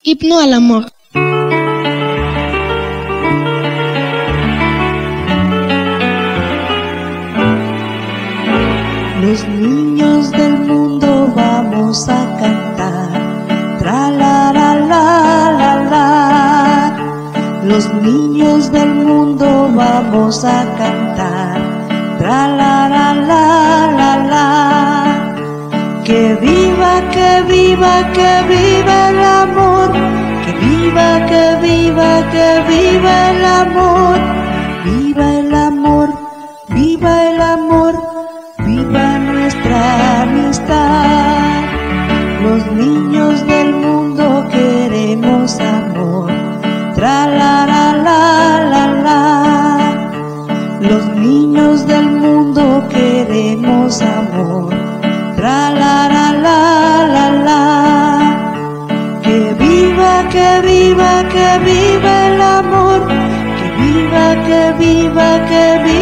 Himno al amor. Los niños del mundo vamos a cantar, tra la la la la la. Los niños del mundo vamos a cantar, tra la la la la la. Que viva, que viva, que viva el amor, que viva, que viva, que viva el amor, viva el amor, viva el amor, viva nuestra amistad. Los niños del mundo queremos amor, tra la la la la la. Los niños del mundo queremos amor, tra la la la la la. Que viva, que viva, que viva el amor, que viva, que viva, que viva